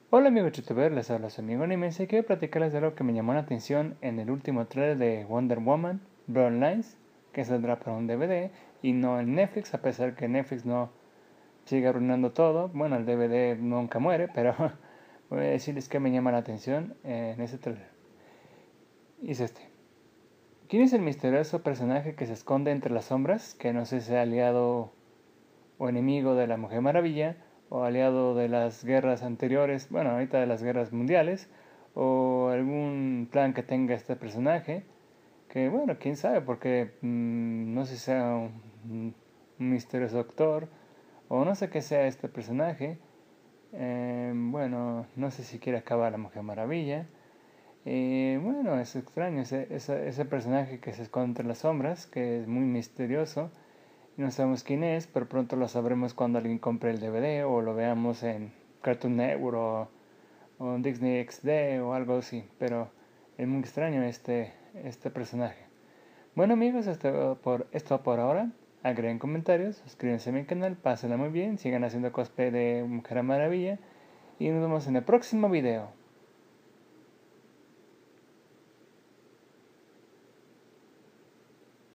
Hola amigos youtubers, les habla su amigo Nimes y quiero platicarles de algo que me llamó la atención en el último trailer de Wonder Woman Bloodlines, que saldrá para un DVD y no en Netflix, a pesar que Netflix no sigue arruinando todo. Bueno, el DVD nunca muere, pero voy a decirles que me llama la atención en ese trailer. Y es este. ¿Quién es el misterioso personaje que se esconde entre las sombras, que no sé si es aliado o enemigo de la Mujer Maravilla, o aliado de las guerras anteriores, bueno, ahorita de las guerras mundiales, o algún plan que tenga este personaje, que bueno, quién sabe, porque no sé si sea un misterioso actor, o no sé qué sea este personaje. Bueno, no sé si quiere acabar la Mujer Maravilla. Bueno, es extraño ese personaje que se esconde entre las sombras, que es muy misterioso. No sabemos quién es, pero pronto lo sabremos cuando alguien compre el DVD o lo veamos en Cartoon Network o en Disney XD o algo así. Pero es muy extraño este personaje. Bueno amigos, esto por ahora. Agreguen comentarios, suscríbanse a mi canal, pásenla muy bien, sigan haciendo cosplay de Mujer Maravilla y nos vemos en el próximo video.